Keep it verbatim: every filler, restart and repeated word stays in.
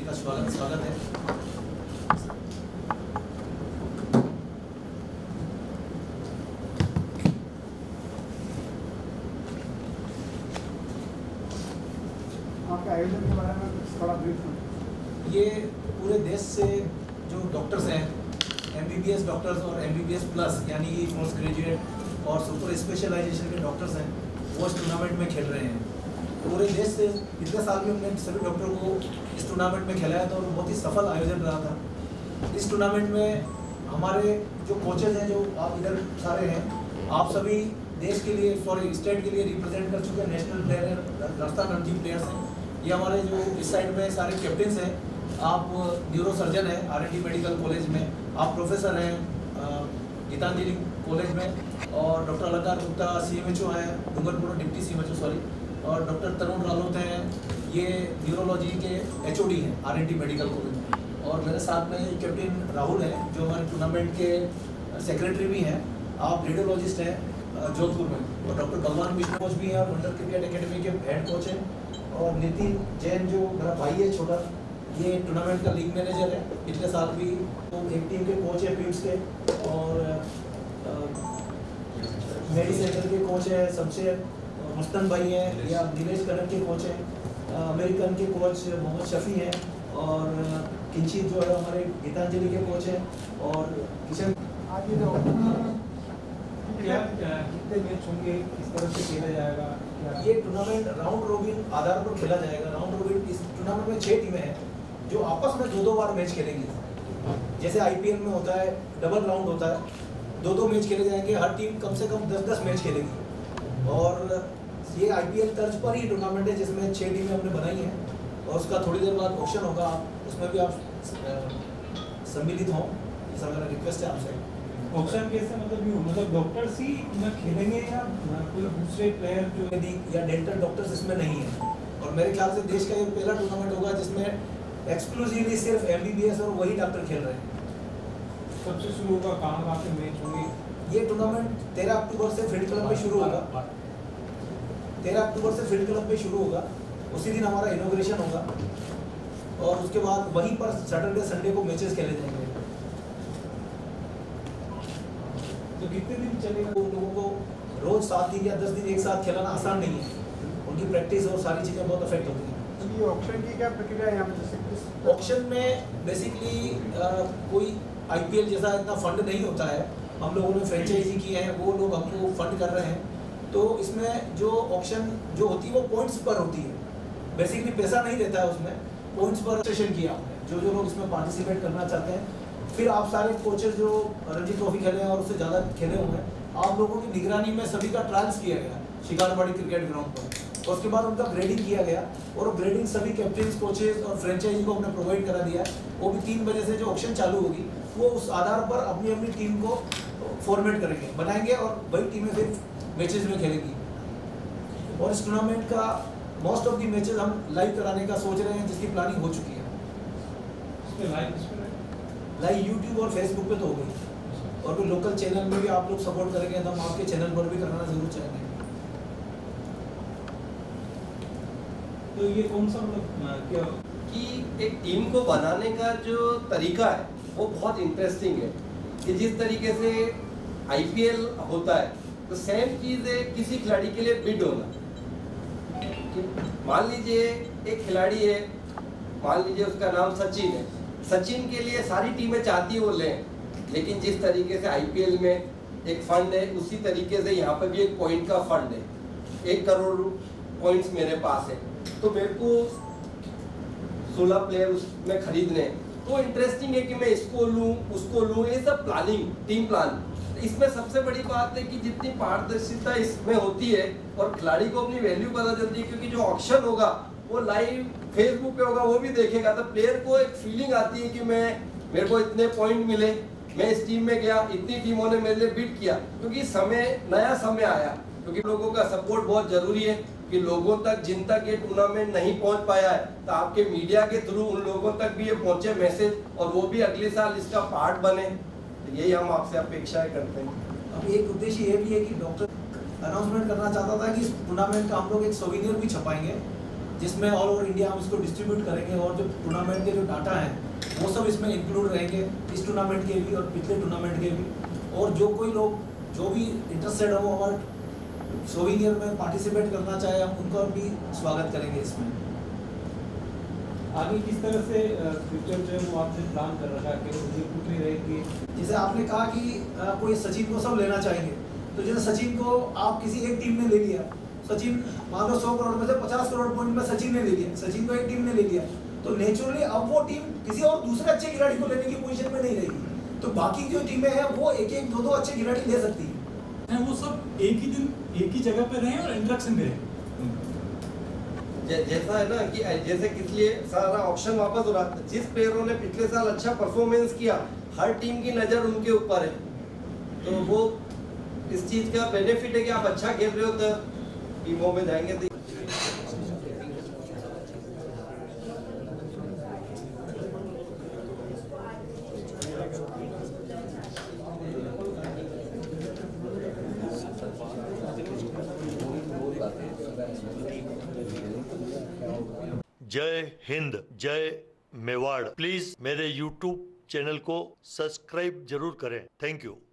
जी का स्वागत स्वागत है। आपके आयोजन के बारे में कुछ थोड़ा ब्रीफ करें। ये पूरे देश से जो डॉक्टर्स हैं, एमबीबीएस डॉक्टर्स और एमबीबीएस प्लस यानी कि पोस्ट ग्रेजुएट और सुपर स्पेशलाइजेशन के डॉक्टर्स हैं, वो इस टूर्नामेंट में खेल रहे हैं। पूरे देश से पिछले साल भी हमने सभी डॉक्टरों को इस टूर्नामेंट में खिलाया था और बहुत ही सफल आयोजन रहा था। इस टूर्नामेंट में हमारे जो कोचेज हैं, जो आप इधर सारे हैं, आप सभी देश के लिए सॉरी स्टेट के लिए रिप्रेजेंट कर चुके हैं। National player, Rajasthan Ranji players हैं। ये हमारे जो इस साइड में सारे कैप्टन्स हैं। आप न्यूरो सर्जन हैं R N D medical college में, आप प्रोफेसर हैं गीतांजलि कॉलेज में, और doctor Alankar Gupta C M H O हैं Dungarpur, deputy C M H O sorry, और डॉक्टर तरुण रालोत हैं, ये न्यूरोलॉजी के एच ओ डी हैं R N D medical college में, और मेरे साथ में कैप्टन राहुल हैं जो हमारे टूर्नामेंट के सेक्रेटरी भी हैं। आप रेडियोलॉजिस्ट हैं जोधपुर में, और डॉक्टर भगवान मिश्र कोच भी हैं और वंडर क्रिकेट एकेडमी के हेड कोच हैं, और नितिन जैन जो मेरा भाई है छोटा, ये टूर्नामेंट का लीग मैनेजर है। पिछले साल भी तो एक टीम के कोच है पीयूष के, और मेडी सेंटर के कोच है शमशेर मुस्तन भाई हैं, या नीलेश कनक के कोच हैं, अमेरिकन के कोच मोहम्मद शफी हैं, और किंची जो है हमारे गीतांजलि के कोच हैं, और किशन। आज ये जो क्या कितने मैच होंगे, किस तरह से खेला जाएगा? ये टूर्नामेंट राउंड रोबिन आधार पर खेला जाएगा। राउंड रोबिन इस टूर्नामेंट में छह टीमें हैं जो आपस में दो दो बार मैच खेलेंगी। जैसे आईपीएल में होता है डबल राउंड होता है, दो दो मैच खेले जाएंगे, हर टीम कम से कम दस दस मैच खेलेगी। और ये आईपीएल तर्ज पर ही टूर्नामेंट है जिसमें छह टीमें हमने बनाई हैं, और उसका थोड़ी देर बाद ऑप्शन होगा, उसमें भी आप सम्मिलित हों, ऐसा मेरा रिक्वेस्ट है आपसे। ऑप्शन कैसे मतलब यूँ मतलब डॉक्टर्स ही में खेलेंगे या कोई दूसरे प्लेयर जो या डेंटल डॉक्टर्स इसमें नहीं है, और मेरे ख्याल से देश का ये पहला टूर्नामेंट होगा जिसमें एक्सक्लूसिवली सिर्फ एमबीबीएस और वही डॉक्टर खेल रहे हैं। सबसे शुरू होगा कहाँ कहाँ पे मैच होंगे? ये टूर्नामेंट तेरह अक्टूबर से फील्ड क्लब में शुरू होगा। तेरह अक्टूबर से फील्ड क्लब में शुरू होगा, उसी दिन हमारा इनॉग्रेशन होगा, और उसके बाद वहीं पर सैटरडे संडे को मैचेस खेले जाएंगे। तो कितने दिन चलेगा? उन लोगों को रोज सात दिन या दस दिन एक साथ खिलाना आसान नहीं है, उनकी प्रैक्टिस और सारी चीज़ें बहुत अफेक्ट होती हैं। ये ऑप्शन की क्या प्रक्रिया है? जैसे ऑप्शन में बेसिकली कोई आईपीएल जैसा इतना फंड नहीं होता है। हम लोगों ने फ्रेंचाइजी की है, वो लोग हमको फंड कर रहे हैं, तो इसमें जो ऑप्शन जो होती है वो पॉइंट्स पर होती है। बेसिकली पैसा नहीं रहता है उसमें, पॉइंट्स पर रजिस्ट्रेशन किया आपने, जो जो लोग इसमें पार्टिसिपेट करना चाहते हैं। फिर आप सारे कोचेज जो रणजी ट्रॉफी खेले हैं और उससे ज़्यादा खेले हुए हैं, आप लोगों की निगरानी में सभी का ट्रायल्स किया गया शिकारवाड़ी क्रिकेट ग्राउंड पर, और उसके बाद उनका ग्रेडिंग किया गया, और वो ग्रेडिंग सभी कैप्टन कोचेज और फ्रेंचाइजी को हमने प्रोवाइड करा दिया है। वो भी तीन बजे से जो ऑप्शन चालू होगी वो उस आधार पर अपनी अपनी टीम को फॉर्मेट करेंगे, बनाएंगे, और वही टीमें फिर मैचेज में खेलेंगी। और इस टूर्नामेंट का मोस्ट ऑफ दी मैचेज हम लाइव कराने का सोच रहे हैं, जिसकी प्लानिंग हो चुकी है। लाइव लाइव यूट्यूब और फेसबुक पे तो हो गई, और भी लोकल चैनल में भी आप लोग सपोर्ट करेंगे तो हम आपके चैनल पर भी कराना जरूर चाहेंगे। तो ये कौन सा मतलब क्या कि एक टीम को बनाने का जो तरीका है वो बहुत इंटरेस्टिंग है, कि जिस तरीके से आईपीएल होता है तो सेम चीज़ है किसी खिलाड़ी के लिए बिड होना। मान लीजिए एक खिलाड़ी है, मान लीजिए उसका नाम सचिन है, सचिन के लिए सारी टीमें चाहती वो लें, लेकिन जिस तरीके से आईपीएल में एक फंड है उसी तरीके से यहाँ पर भी एक पॉइंट का फंड है, एक करोड़ पॉइंट्स मेरे पास है, तो मेरे को सोलह प्लेयर उसमें खरीदने, तो इंटरेस्टिंग है कि मैं इसको लूँ उसको लूँ, ये सब प्लानिंग, टीम प्लान। इसमें सबसे बड़ी बात है कि जितनी पारदर्शिता इसमें होती है और खिलाड़ी को अपनी वैल्यू पता चलती है, क्योंकि जो ऑक्शन होगा वो लाइव फेसबुक पे होगा, वो भी देखेगा, तो प्लेयर को एक फीलिंग आती है कि मैं मेरे को इतने पॉइंट मिले, मैं इस टीम में गया, इतनी टीमों ने मेरे लिए बिड किया, क्योंकि समय नया समय आया, क्योंकि लोगों का सपोर्ट बहुत जरूरी है कि लोगों तक जिन तक ये टूर्नामेंट नहीं पहुंच पाया है, तो आपके मीडिया के थ्रू उन लोगों तक भी ये पहुंचे मैसेज, और वो भी अगले साल इसका पार्ट बने, तो यही हम आपसे अपेक्षाएं करते हैं। अब एक उद्देश्य ये भी है कि डॉक्टर अनाउंसमेंट करना चाहता था कि इस टूर्नामेंट का हम लोग एक सोविनियर भी छपाएंगे, जिसमें ऑल ओवर इंडिया हम इसको डिस्ट्रीब्यूट करेंगे और जो टूर्नामेंट के जो डाटा हैं वो सब इसमें इंक्लूड रहेंगे, इस टूर्नामेंट के भी और पिछले टूर्नामेंट के भी। और जो कोई लोग जो भी इंटरेस्टेड हो हमारे सोविनियर में पार्टिसिपेट करना चाहे, हम उनको भी स्वागत करेंगे इसमें। आगे किस तरह से फ्यूचर जो है वो आपने प्लान कर रखा है कि ये कुछ नहीं रहेगी? जैसे आपने कहा कि आ, कोई सचिन को सब लेना चाहेंगे, तो जैसे सचिन को आप किसी एक टीम ने ले लिया, सचिन मान लो सौ करोड़ में से पचास करोड़ पॉइंट में सचिन ने ले लिया, सचिन को एक टीम ने ले लिया, तो नेचुरली अब वो टीम किसी और दूसरे अच्छे खिलाड़ी को लेने की पोजीशन में नहीं रहेगी, तो बाकी जो टीमें हैं वो एक एक दो दो अच्छे खिलाड़ी ले सकती है। वो सब एक ही दिन एक ही जगह पे रहें और इंटरेक्शन में रहें। जैसा है ना कि जैसे किस लिए सारा ऑप्शन वापस हो रहा है, जिस प्लेयरों ने पिछले साल अच्छा परफॉर्मेंस किया हर टीम की नज़र उनके ऊपर है, तो वो इस चीज़ का बेनिफिट है कि आप अच्छा खेल रहे हो तो टीमों में जाएंगे। तो जय हिंद, जय मेवाड़। प्लीज मेरे यूट्यूब चैनल को सब्सक्राइब जरूर करें। Thank you.